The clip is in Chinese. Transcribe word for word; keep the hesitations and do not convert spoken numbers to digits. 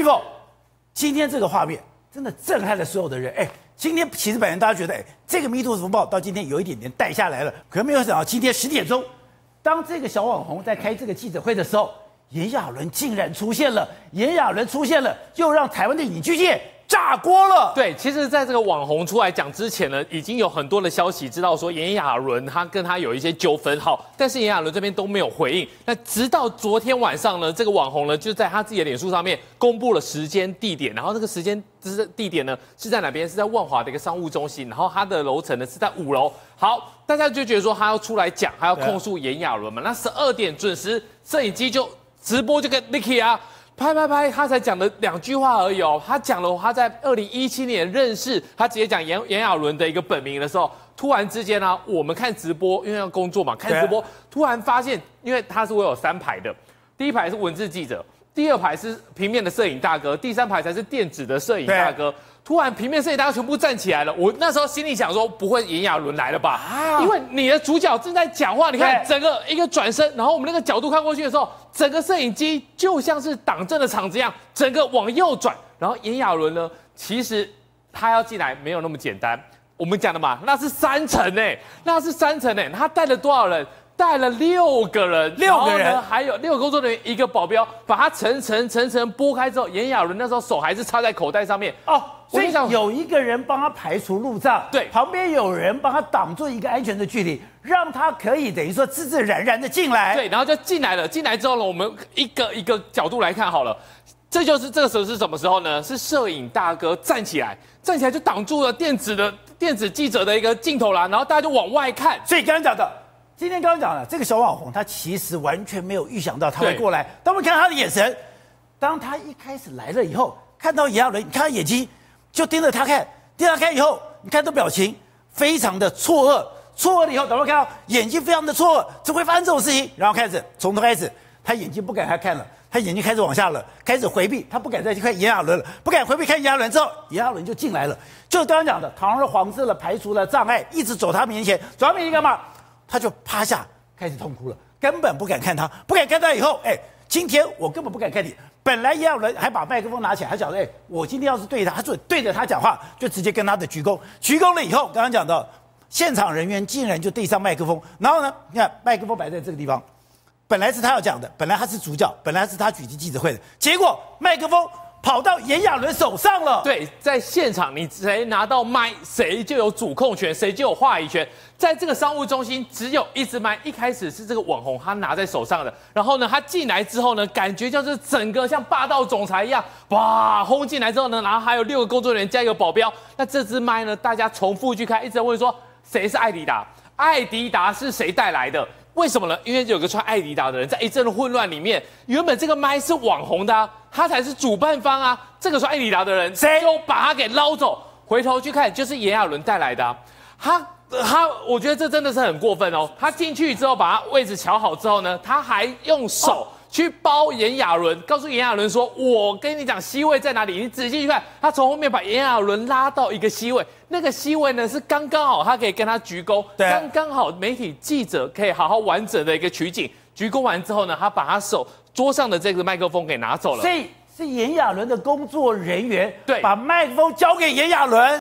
否？今天这个画面真的震撼了所有的人。哎，今天其实本来大家觉得，哎，这个 Me Too 风暴到今天有一点点带下来了，可没有想到今天十点钟，当这个小网红在开这个记者会的时候，炎亚纶竟然出现了。炎亚纶出现了，又让台湾的影剧界炸锅了。 对，其实，在这个网红出来讲之前呢，已经有很多的消息知道说炎亚纶他跟他有一些纠纷，好，但是炎亚纶这边都没有回应。那直到昨天晚上呢，这个网红呢就在他自己的脸书上面公布了时间地点，然后这个时间就是地点呢是在哪边？是在万华的一个商务中心，然后他的楼层呢是在五楼。好，大家就觉得说他要出来讲，他要控诉炎亚纶嘛。那十二点准时，摄影机就直播就跟 Nicky 啊。拍拍拍，他才讲了两句话而已哦。他讲了他在二零一七年认识，他直接讲炎炎亚纶的一个本名的时候，突然之间呢、啊，我们看直播，因为要工作嘛，看直播，突然发现，因为他是会有三排的，第一排是文字记者，第二排是平面的摄影大哥，第三排才是电子的摄影大哥。突然，平面摄影大家全部站起来了。我那时候心里想说，不会炎亚纶来了吧？啊、因为你的主角正在讲话，你看整个一个转身，然后我们那个角度看过去的时候，整个摄影机就像是党政的场子一样，整个往右转。然后炎亚纶呢，其实他要进来没有那么简单。我们讲的嘛，那是三层哎，那是三层哎，他带了多少人？带了六个人， 六个人， 还有六个工作人员，一个保镖，把他层层层层拨开之后，炎亚纶那时候手还是插在口袋上面哦，所以有一个人帮他排除路障， 对， 旁边有人帮他挡住一个安全的距离，让他可以等于说自自然然的进来， 对，然后就进来了。进来之后呢，我们一个一个角度来看好了，这就是这个时候是什么时候呢？是摄影大哥站起来，站起来就挡住了电子的电子记者的一个镜头啦，然后大家就往外看。 所以刚刚讲的。今天刚刚讲了，这个小网红他其实完全没有预想到他会过来。当我们看他的眼神，当他一开始来了以后，看到炎亚纶，你看他眼睛就盯着他看，盯着他看以后，你看他表情非常的错愕，错愕了以后，等会看到眼睛非常的错愕，怎么会发生这种事情？然后开始从头开始，他眼睛不敢再看了，他眼睛开始往下了，开始回避，他不敢再去看炎亚纶了，不敢回避看炎亚纶之后，炎亚纶就进来了，就刚刚讲的堂而皇之的排除了障碍，一直走他面前，走他面前干嘛？他就趴下开始痛哭了，根本不敢看他，不敢看他以后，哎，今天我根本不敢看你。本来也有人还把麦克风拿起来，他讲，哎，我今天要是对他，他说对着他讲话，就直接跟他的鞠躬，鞠躬了以后，刚刚讲到，现场人员竟然就递上麦克风，然后呢，你看麦克风摆在这个地方，本来是他要讲的，本来他是主角，本来是他举行记者会的，结果麦克风跑到炎亚纶手上了。 对，在现场你谁拿到麦，谁就有主控权，谁就有话语权。在这个商务中心，只有一支麦，一开始是这个网红他拿在手上的，然后呢，他进来之后呢，感觉就是整个像霸道总裁一样，哇，轰进来之后呢，然后还有六个工作人员加一个保镖。那这支麦呢，大家重复去看，一直在问说谁是艾迪达？艾迪达是谁带来的？为什么呢？因为有个穿艾迪达的人，在一阵混乱里面，原本这个麦是网红的、啊，他才是主办方啊。这个穿艾迪达的人，谁就把他给捞走。回头去看，就是炎亚纶带来的、啊。他他，我觉得这真的是很过分哦。他进去之后，把他位置瞧好之后呢，他还用手去包炎亚纶，告诉炎亚纶说：“我跟你讲，C位在哪里？你仔细去看。”他从后面把炎亚纶拉到一个C位，那个C位呢是刚刚好，他可以跟他鞠躬，刚刚好媒体记者可以好好完整的一个取景。鞠躬完之后呢，他把他手桌上的这个麦克风给拿走了。 所以是炎亚纶的工作人员对把麦克风交给炎亚纶。